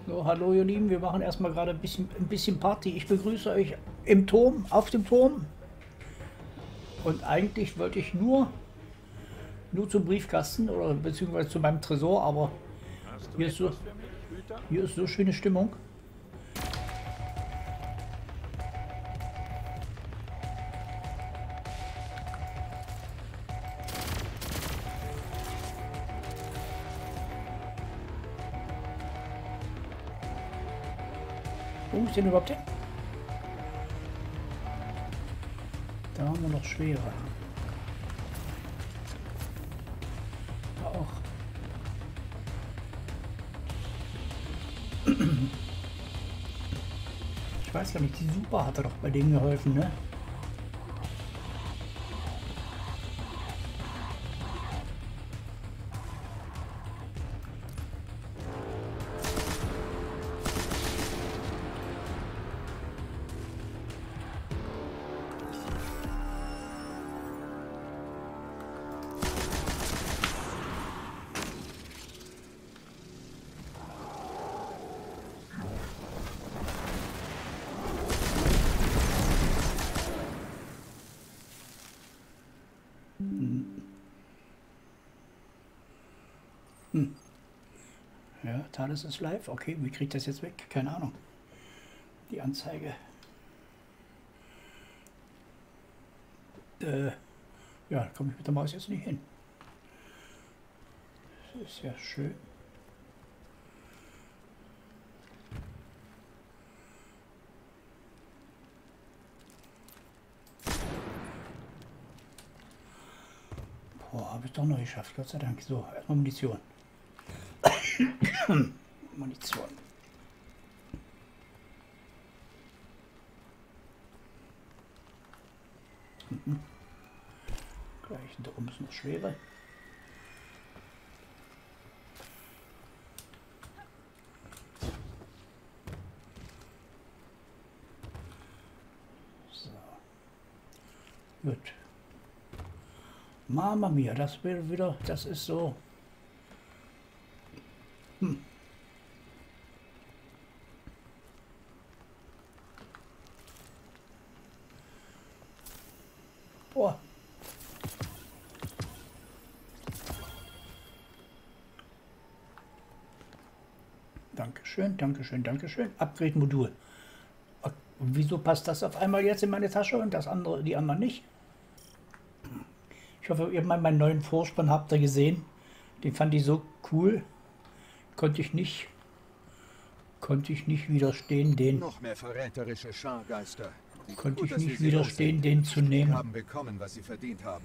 So, hallo ihr Lieben, wir machen erstmal gerade ein bisschen Party. Ich begrüße euch im Turm, auf dem Turm. Und eigentlich wollte ich nur zum Briefkasten oder beziehungsweise zu meinem Tresor, aber Hast du hier ist so, etwas für mich, Hüter? hier ist so schöne Stimmung. Wo ist denn überhaupt hin? Da haben wir noch schwere. Da auch. Ich weiß gar nicht, die Super hatte doch bei denen geholfen, ne? Ja, Thales ist live. Okay, wie kriege ich das jetzt weg? Keine Ahnung. Die Anzeige. Ja, da komme ich mit der Maus jetzt nicht hin. Das ist ja schön. Boah, habe ich doch noch geschafft, Gott sei Dank. So, erstmal Munition. Munition. Gleich da oben ist noch Schwere. So. Gut. Mama mia, das will wieder, das ist so. Boah. Dankeschön, Dankeschön, Dankeschön. Upgrade-Modul. Wieso passt das auf einmal jetzt in meine Tasche und das andere, die anderen nicht? Ich hoffe, ihr habt mal meinen neuen Vorspann habt ihr gesehen. Den fand ich so cool. Konnte ich nicht widerstehen, den. Noch mehr verräterische Schargeister. Konnte Gut, ich dass wir nicht sie widerstehen, lossenden. den zu Sie nehmen. haben bekommen, was sie verdient haben.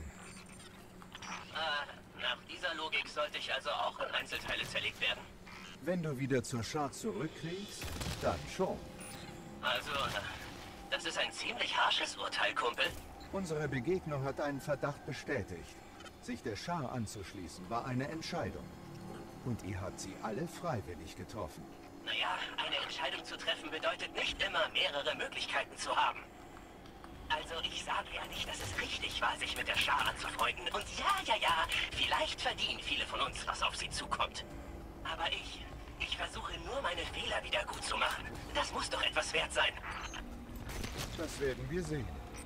Nach dieser Logik sollte ich also auch in Einzelteile zerlegt werden? Wenn du wieder zur Schar zurückkriegst, dann schon. Also, das ist ein ziemlich harsches Urteil, Kumpel. Unsere Begegnung hat einen Verdacht bestätigt. Sich der Schar anzuschließen war eine Entscheidung. Und ihr habt sie alle freiwillig getroffen. Naja, eine Entscheidung zu treffen bedeutet nicht immer, mehrere Möglichkeiten zu haben. Also, ich sage ja nicht, dass es richtig war, sich mit der Schar anzufreunden. Und ja, vielleicht verdienen viele von uns, was auf sie zukommt. Aber ich versuche nur, meine Fehler wieder gut zu machen. Das muss doch etwas wert sein. Das werden wir sehen.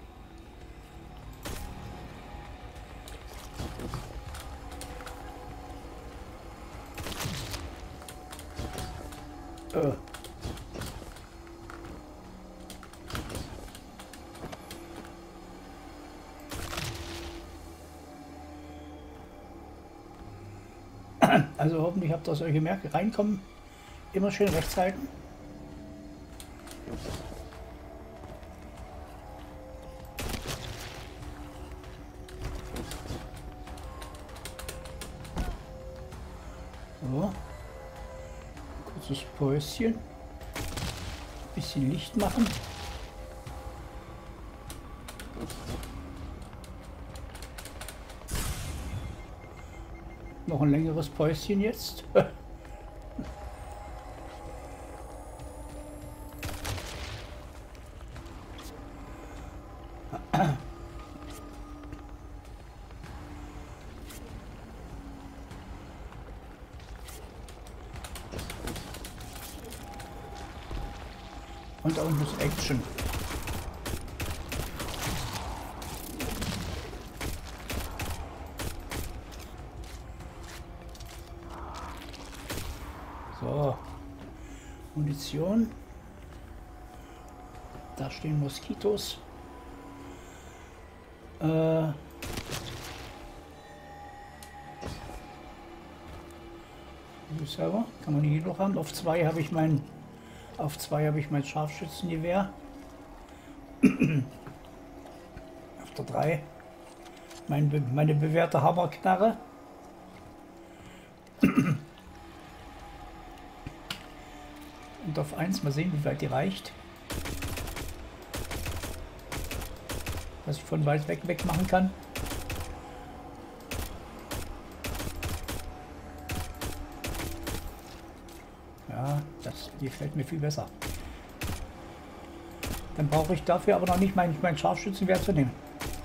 Also hoffentlich habt ihr es euch gemerkt. Reinkommen, immer schön rechts halten. So. Kurzes Päuschen. Bisschen Licht machen. Noch ein längeres Päuschen jetzt. Und da unten ist Action. So. Munition. Da stehen Moskitos. Selber kann man hier noch haben. Auf 2 habe ich mein Scharfschützengewehr. Auf der 3 meine bewährte Hammerknarre. Und auf 1 mal sehen, wie weit die reicht. Was ich von weit weg machen kann. Ja, das gefällt mir viel besser. Dann brauche ich dafür aber noch nicht mein Scharfschützengewehr zu nehmen.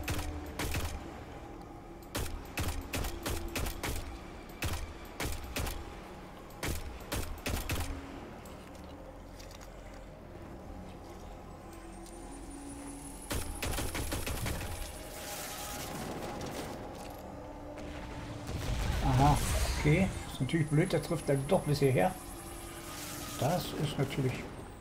Aha, okay. Ist natürlich blöd, der trifft dann doch bis hierher. Das ist natürlich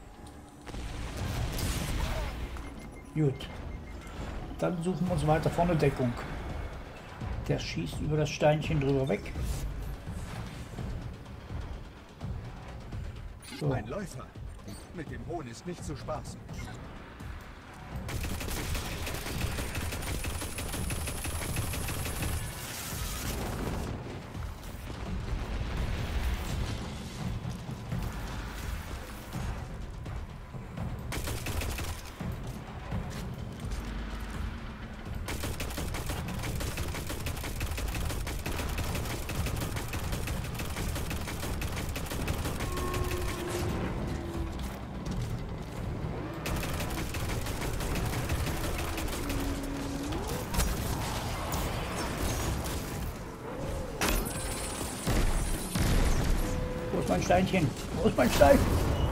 gut. Dann suchen wir uns weiter vorne Deckung. Der schießt über das Steinchen drüber weg. So. Ein Läufer. Mit dem Hohn ist nicht zu spaßen. Wo ist mein Steinchen? Wo ist mein Stein?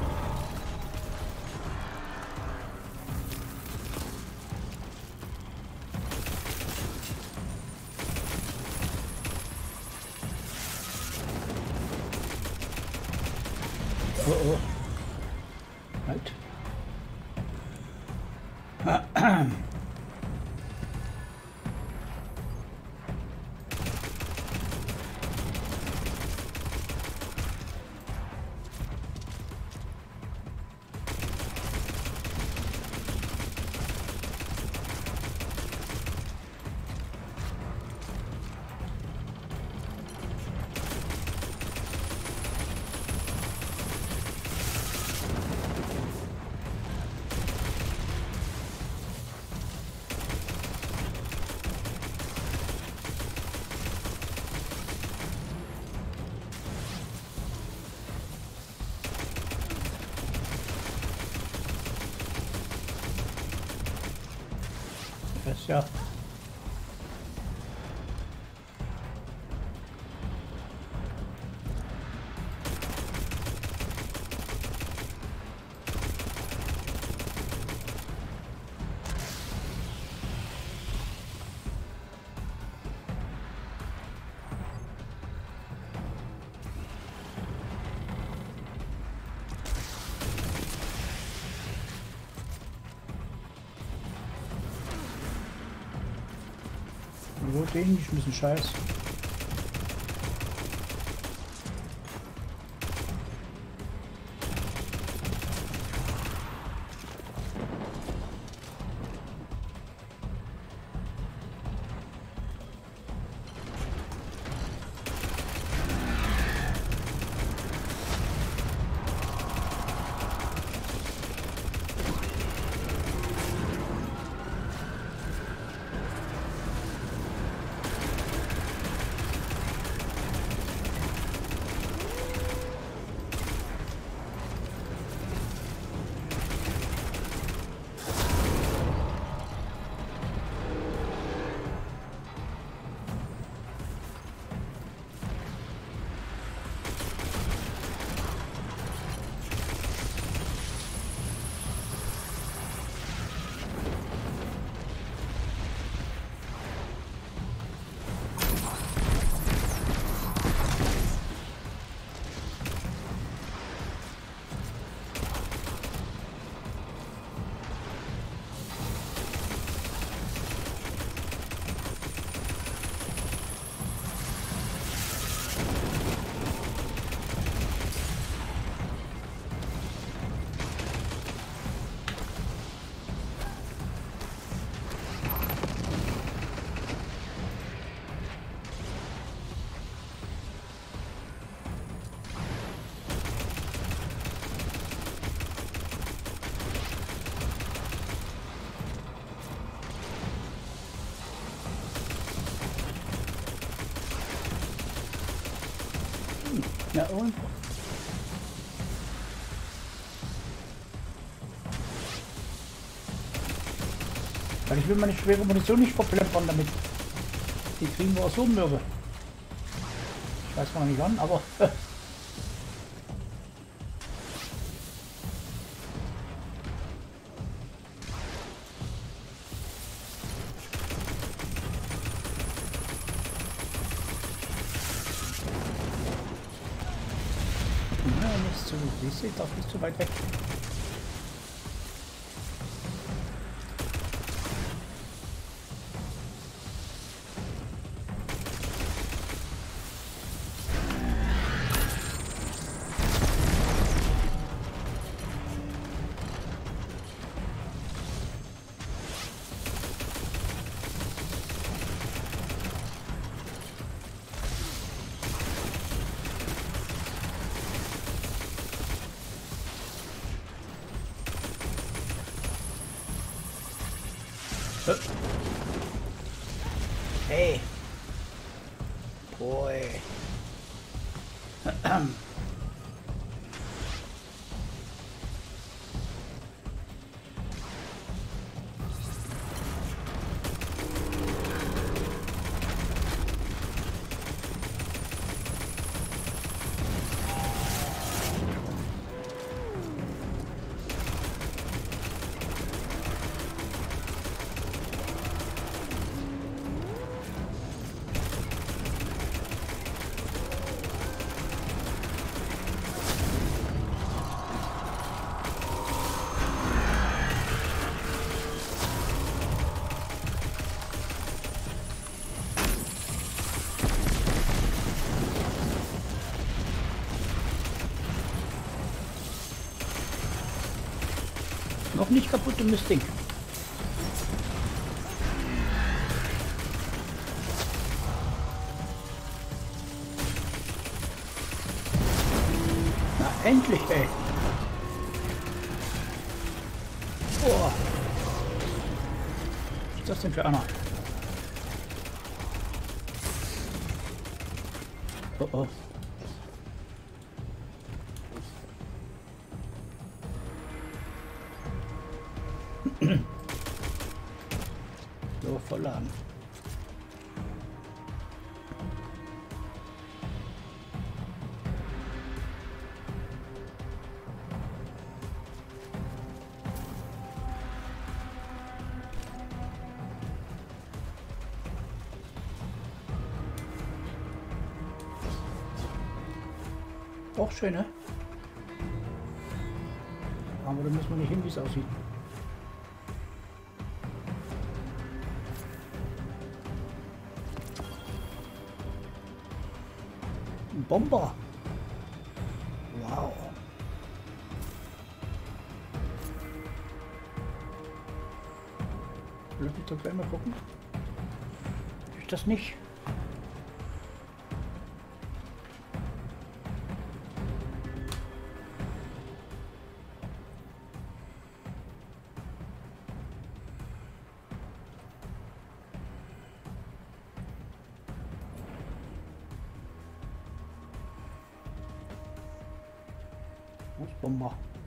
Oh oh. Halt. Das ja. Wo den geschmissen, Scheiß. Ja, und? Weil ich will meine schwere Munition nicht verplempern damit. Die kriegen wir aus so einem Mürbe. Ich weiß noch nicht wann, aber... nicht zu... Siehst du, darf nicht zu weit weg. Hey. Boy. Noch nicht kaputt, dummes Ding. Na, endlich, ey. Boah. Was ist das denn für einer? Oh oh. So, vollladen. Auch schön, ne? Aber da muss man nicht hin, wie es aussieht. Ein Bomber. Wow. Lass mich doch gleich mal gucken. Ist das nicht? Bomber.